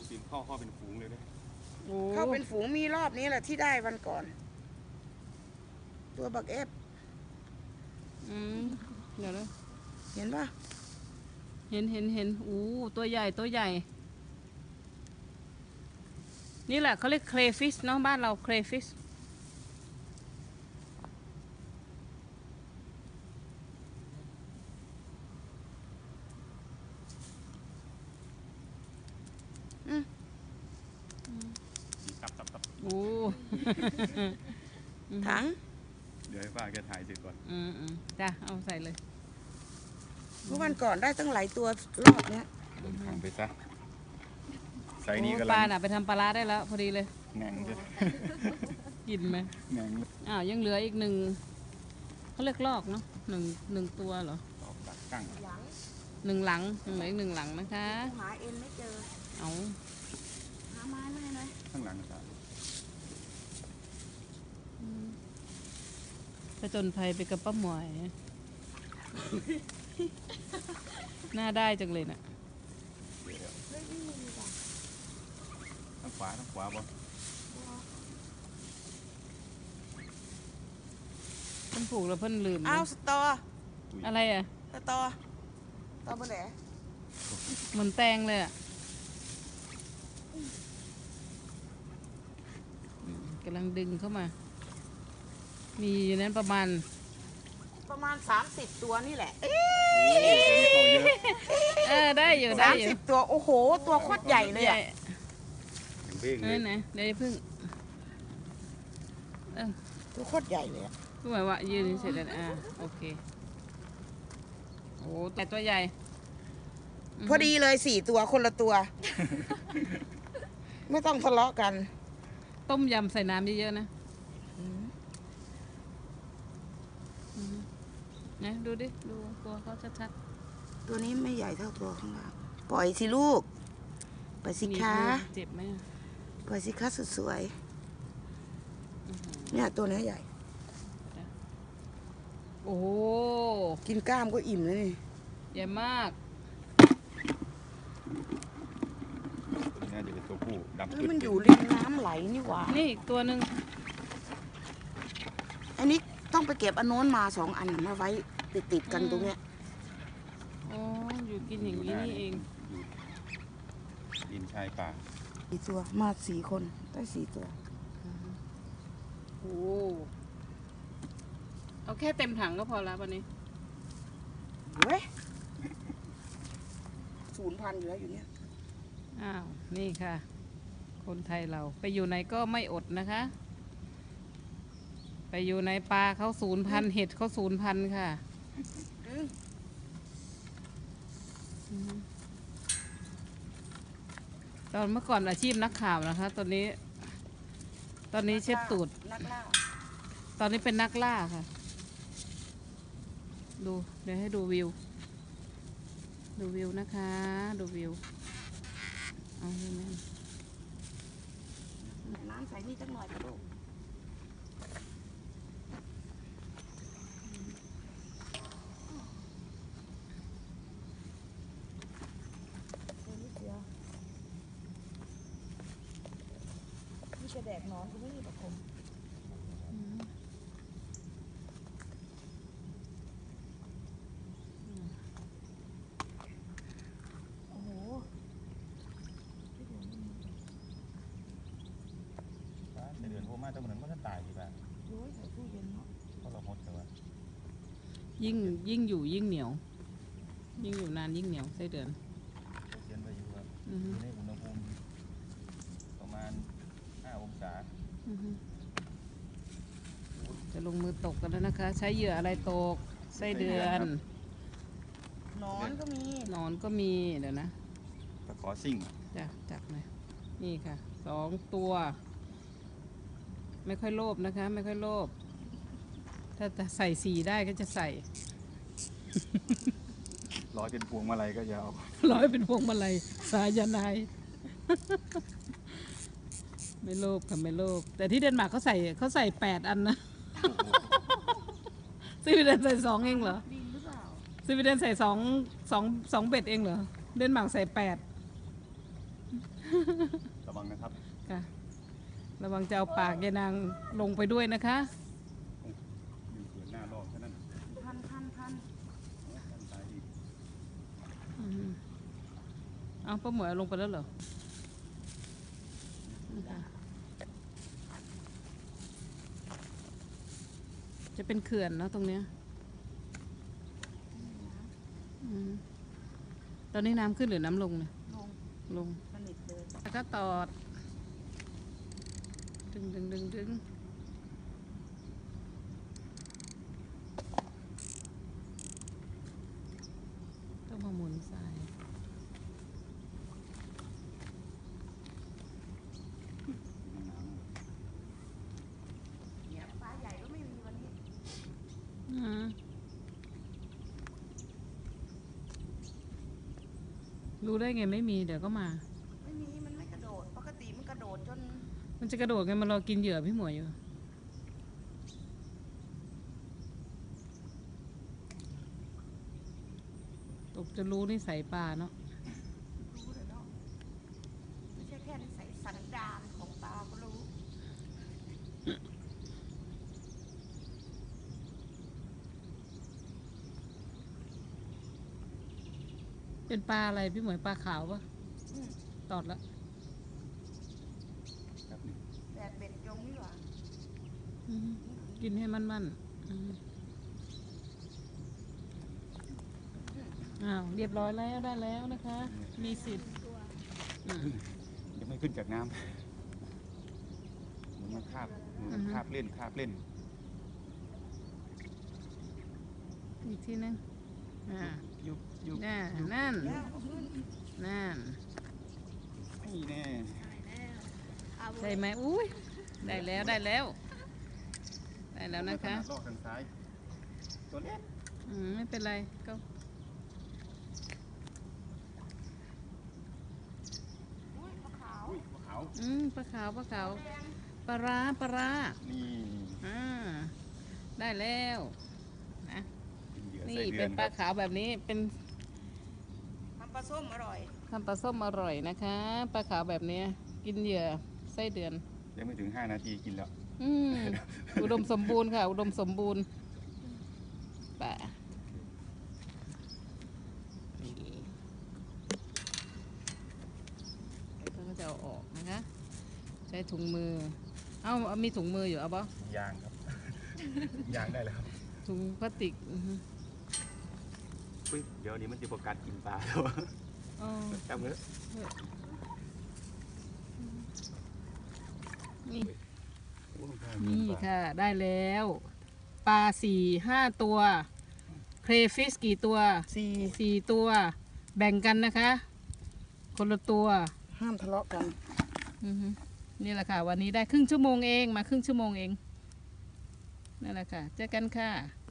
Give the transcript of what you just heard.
สิเข้าเป็นฝูงเลยด้วยเข้าเป็นฝูงมีรอบนี้แหละที่ได้วันก่อน ตัวบักเอฟเดี๋ยวนะเห็นปะเห็นตัวใหญ่นี่แหละเขาเรียกเครฟิชเนาะบ้านเราเครฟิชถังเดี๋ยวให้ป้าแกถ่ายเสร็จก่อนจ้ะเอาใส่เลยเมื่อวันก่อนได้ตั้งหลายตัวรอบเนี้ยถังไปซะใส่นี้ก็ปลาน่ะไปทำปลาร้าได้แล้วพอดีเลยแหน่งเลยกินไหมแหน่งยังเหลืออีกหนึ่งเขาเรียกลอกเนาะหนึ่งตัวเหรอตั้งหนึ่งหลังเหลืออีกหนึ่งหลังนะคะหาเอ็นไม่เจอเอาหาไม้ไม่ได้เลยข้างหลังครับผจญภัยไปกับป้าหมวยน่าได้จังเลยน่ะทางขวาบ่เพิ่นผูกแล้วเพิ่นลืมสตออะไรอ่ะสตอเบอร์ไหนเหมือนแตงเลยอ่ะกำลังดึงเข้ามามีอยู่นั้นประมาณ 30 ตัวนี่แหละได้อยู่ 30 ตัวโอ้โหตัวโคตรใหญ่เลยอ่ะนะเดี๋ยวพึ่งตัวโคตรใหญ่เลยอ่ะก็หมายว่ายืนเสร็จแล้วโอเคโอ้แต่ตัวใหญ่พอดีเลย4 ตัวคนละตัวไม่ต้องทะเลาะกันต้มยำใส่น้ำเยอะๆนะนะดูดิดูตัวเขาชัดๆตัวนี้ไม่ใหญ่เท่าตัวข้างล่างปล่อยสิลูกปล่อยสิคะเจ็บไหมปล่อยสิคะสุดสวยเนี่ยตัวนี้ใหญ่โอ้กินกล้ามก็อิ่มเลยนี่ใหญ่มากน่าจะเป็นตัวผู้ดำมันอยู่ริมน้ำไหลนี่หว่านี่อีกตัวหนึ่งอันนี้ต้องไปเก็บอันโน้นมา2 อันมาไว้ติดกันตรงเนี้ยอยู่กินอย่างนี้นี่เองดินชายป่า 4 ตัวมา4 คนได้4 ตัวเอาแค่เต็มถังก็พอแล้ววันนี้เฮ้ย0,000อยู่แล้วอยู่เนี้ยนี่ค่ะคนไทยเราไปอยู่ไหนก็ไม่อดนะคะไปอยู่ในปลาเขา0,000เห็ดเขา0,000ค่ะตอนเมื่อก่อนอาชีพนักข่าวนะคะตอนนี้เช็ดตูดตอนนี้เป็นนักล่าค่ะดูเดี๋ยวให้ดูวิวนะคะดูวิวเอาให้แม่น้ำใส่นี่จังหน่อยกระดูกนี่จะแดกนอนก็ไม่มีประคมเดือนโทรมาจะเหมือนมันตายดีป่ะใส่ตู้เย็นเนาะก็เราหดแต่ว่ายิ่งอยู่ยิ่งเหนียวยิ่งอยู่นานยิ่งเหนียวไส้เดือนเย็นไปอยู่ครับอยู่ในอุณหภูมิประมาณ5 องศาจะลงมือตกกันแล้วนะคะใช้เหยื่ออะไรตกไส้เดือนหนอนก็มีเดี๋ยวนะตะขอซิ่งจับหน่อยนี่ค่ะ2 ตัวไม่ค่อยโลภนะคะไม่ค่อยโลภถ้าจะใส่4ได้ก็จะใส่ร้อยเป็นพวงมาลัยก็ยาวร้อยเป็นพวงมาลัยสายนายไม่โลภค่ะไม่โลภแต่ที่เดนมาร์กเขาใส่8 อันนะสวีเดนใส่2เองเหรอสวีเดนใส่2เบ็ดเองเหรอเดนมาร์กใส่8 ระวังนะครับค่ะ ระวังจะเอาปากยายนางลงไปด้วยนะคะอยู่เกินหน้ารอบแค่นั้นพันท่านตายอีกเอาป้าหมวยเอาลงไปแล้วเหรอนี่ค่ะจะเป็นเขื่อนเนาะตรงเนี้ยอืมตอนนี้น้ำขึ้นหรือน้ำลงเนี่ยลงลงสนิทเลยแล้วก็ตอด ดึงต้องมาหมุนทรายเนี่ยปลาใหญ่ก็ไม่มีวันนี้รู้ได้ไงไม่มีเดี๋ยวก็มาไม่มีมันไม่กระโดดปกติมันกระโดดจนมันจะกระโดดไงมันรอกินเหยื่อพี่หมวยอยู่ ตกจะรู้นิสัยปลาเนาะรู้เลยเนาะไม่ใช่แค่นิสัยสันดานของปลาก็รู้เป็นปลาอะไรพี่หมวยปลาขาวปะอืมตอดแล้วครับนี่แดดเบ็ดจงนี่หว่ากินให้มันอ้าวเรียบร้อยแล้วได้แล้วนะคะ มีสิทธิ์อืมยังไม่ขึ้นจากน้ำมันคาบคาบเล่นอีกทีนึงยุบนั่นแล้วเอาขึ้นนั่นนี่แน่ใช่ไหมอุ้ยได้แล้วนะคะลอกทางซ้ายตัวเล็กไม่เป็นไรก็อุ้ยปลาขาวอุ้ยขาวปลาขาวปลาร้านี่ได้แล้วนะเป็นเหยื่อนี่ไส้เดืเป็อน นปลาขาวแบบนี้เป็นทำปลาส้มอร่อยทำปลาส้มอร่อยนะคะปลาขาวแบบนี้กินเหยื่อไส้เดือนยังไม่ถึง5 นาทีกินแล้วอุดมสมบูรณ์ค่ะ อุดมสมบูรณ์ปลาเราก็จะเอาออกนะคะ ใช้ถุงมือ เอามีถุงมืออยู่เอาปะยางครับ ยางได้แล้วครับถุงพลาสติกอุ้ยเดี๋ยวนี้มันจะโฟกัสกินปลาแล้วอ๋อจับมือนี่ นี่ค่ะได้แล้ว ปลา4-5 ตัว เครฟิชกี่ตัว 4 ตัว แบ่งกันนะคะ คนละตัวห้ามทะเลาะกันนี่แหละค่ะ วันนี้ได้ครึ่งชั่วโมงเองมาครึ่งชั่วโมงเองนั่นแหละค่ะเจอกันค่ะ